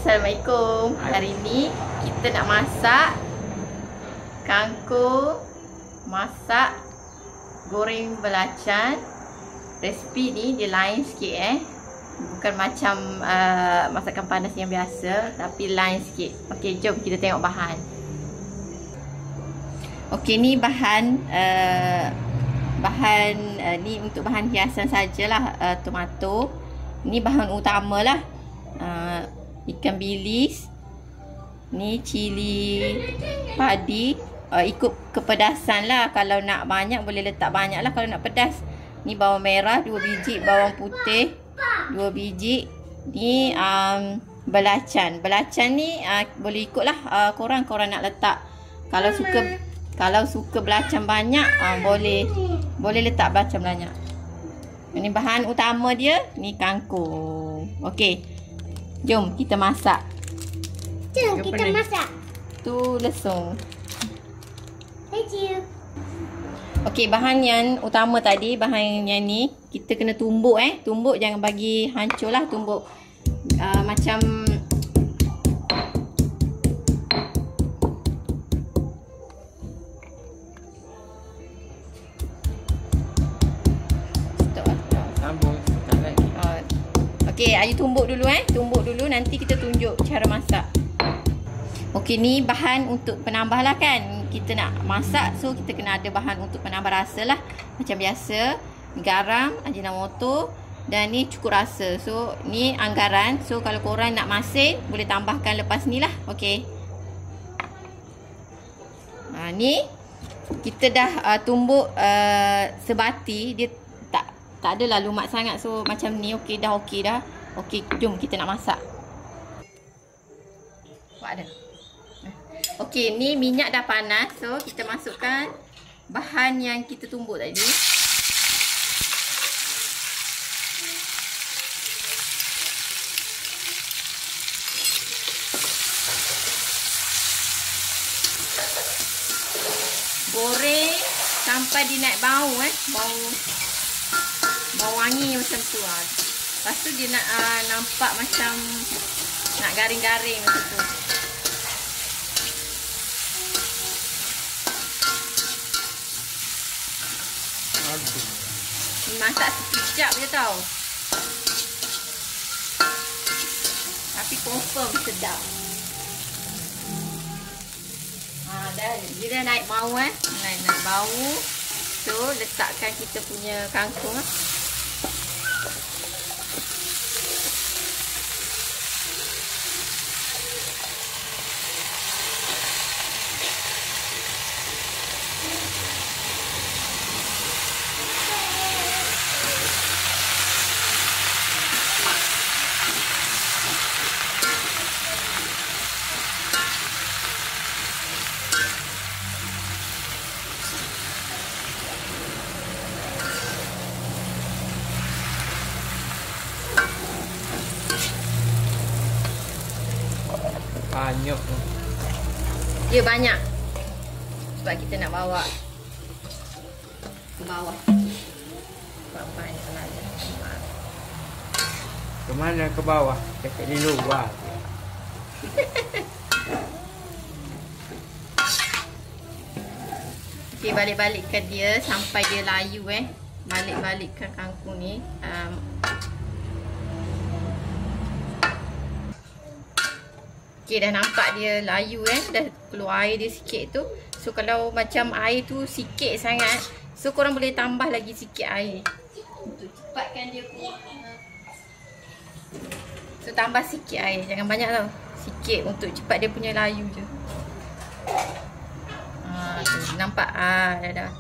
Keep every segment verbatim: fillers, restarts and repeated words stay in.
Assalamualaikum. Hari ni kita nak masak kangkung masak goreng belacan. Resipi ni dia lain sikit eh. Bukan macam uh, masakan panas yang biasa, tapi lain sikit. Okey, jom kita tengok bahan. Okey, ni bahan uh, bahan uh, ni untuk bahan hiasan sajalah, uh, tomato. Ni bahan utama lah. Uh, ikan bilis. Ni cili padi. Uh, ikut kepedasan lah. Kalau nak banyak boleh letak banyak lah kalau nak pedas. Ni bawang merah dua biji, bawang putih dua biji. Ni um, belacan. Belacan ni uh, boleh ikut lah, uh, korang korang nak letak. Kalau suka kalau suka belacan banyak, uh, boleh boleh letak belacan banyak. Ini bahan utama dia. Ni kangkung. Okey, jom kita masak. Jom kita pening. masak. Tu lesung. Thank you. Okey, bahan yang utama tadi, bahan yang ni kita kena tumbuk eh. Tumbuk, jangan bagi hancur lah. Tumbuk uh, macam stop lah. Sambung tak lagi. Uh, Okey, ayu tumbuk dulu eh. Tumbuk dulu, nanti kita tunjuk cara masak. Okey, ni bahan untuk penambah lah kan. Kita nak masak, so kita kena ada bahan untuk penambah rasa lah. Macam biasa, garam, ajinomoto, dan ni cukup rasa. So, ni anggaran. So, kalau korang nak masin, boleh tambahkan lepas ni lah. Okey. Ha, ni kita dah uh, tumbuk uh, sebati. Dia tak tak adalah lumat sangat. So, macam ni. Okey, dah okey dah. Okey, jom kita nak masak. Buat ada. Okey, ni minyak dah panas. So, kita masukkan bahan yang kita tumbuk tadi. Goreng sampai dia naik bau eh. Bau bau wangi macam tu ah. Lepas tu dia nak uh, nampak macam nak garing-garing macam tu. Masak sekejap je tau. Tapi confirm sedap. Ha, dah, dia dah naik bau eh. Naik, naik bau. So, letakkan kita punya kangkung eh. Banyak. Ya, banyak. Sebab kita nak bawa ke bawah. Sebab banyak lagi. Ke mana ke bawah? Dekat di luar. Okey, balik-balikkan dia sampai dia layu eh. Balik-balikkan kangkung ni. Um, Okey, dah nampak dia layu eh. Dah keluar air dia sikit tu. So, kalau macam air tu sikit sangat, so korang boleh tambah lagi sikit air untuk cepatkan dia pun. So, tambah sikit air. Jangan banyak tau. Sikit untuk cepat dia punya layu je. Ha, tu, nampak? Ah, dah dah.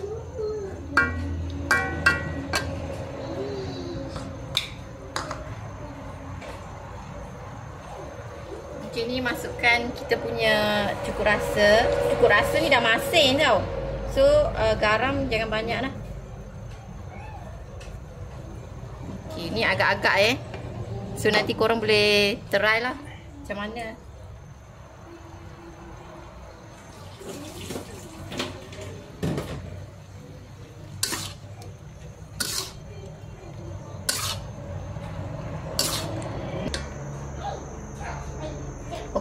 Okay, ni masukkan kita punya cukup rasa. Cukup rasa ni dah masin tau. So, uh, garam jangan banyak lah. Okay, ni agak-agak eh. So, nanti korang boleh try lah macam mana.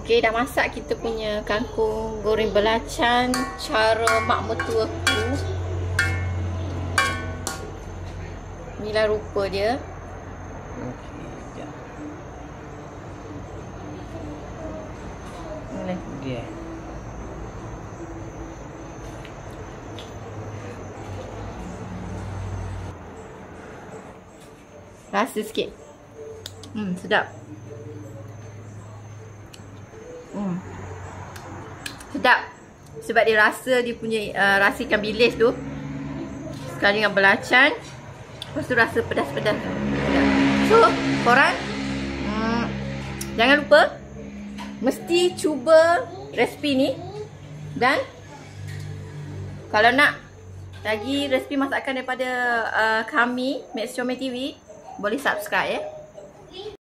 Okey, dah masak kita punya kangkung goreng belacan cara mak mertuaku. Inilah rupa dia. Okey, sekejap. Boleh. Okey. Rasa sikit. Hmm, sedap. Hmm. Sedap. Sebab dia rasa dia punya uh, rasa ikan bilis tu sekali dengan belacan. Lepas tu rasa pedas-pedas. So, korang hmm, jangan lupa mesti cuba resipi ni. Dan kalau nak lagi resipi masakan daripada uh, kami Max Comel T V, boleh subscribe ya.